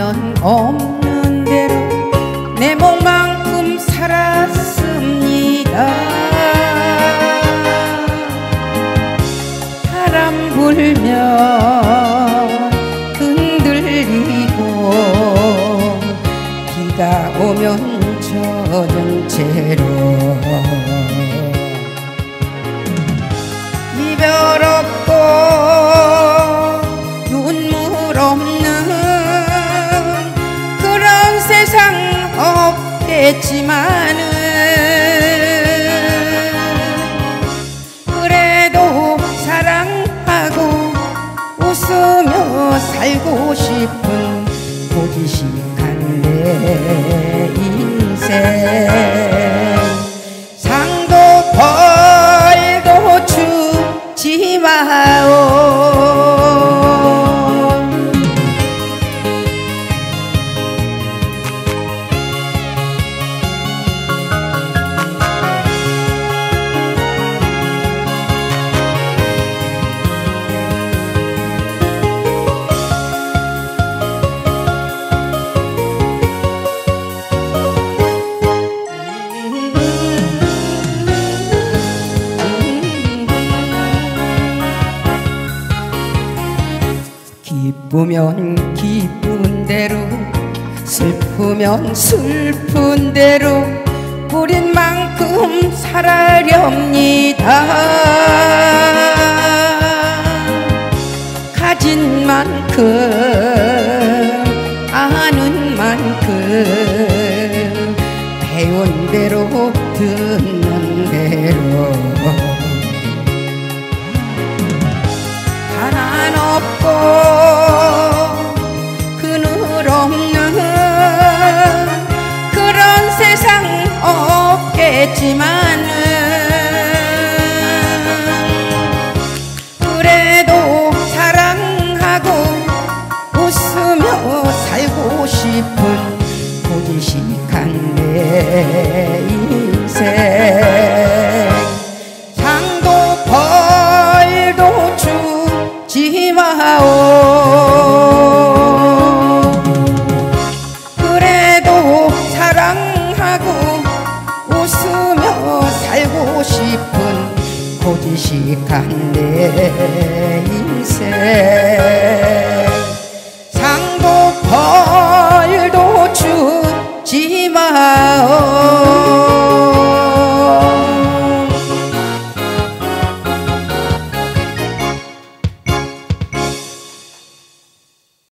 보면 없는 대로 내 몸만큼 살았습니다. 바람 불면 흔들리고 비가 오면 젖은 채로 이별 없고 눈물 없는 그런 세상 없겠지만은 그래도 사랑하고 웃으며 살고 싶은 고지식한 내 인생. 상도 벌도 주지 마오. 기쁘면 기쁜 대로 슬프면 슬픈 대로 부린 만큼 살아렵니다. 가진 만큼 아는 만큼 배운 대로 듣는 대로 가난 없고 그늘 없는 그런 세상 없겠지만은 그래도 사랑하고 웃으며 살고 싶은 고지식한 내 인생. 상도 벌도 주지 마오. 그래도 사랑하고 웃으며 살고 싶은 고지식한 내 인생.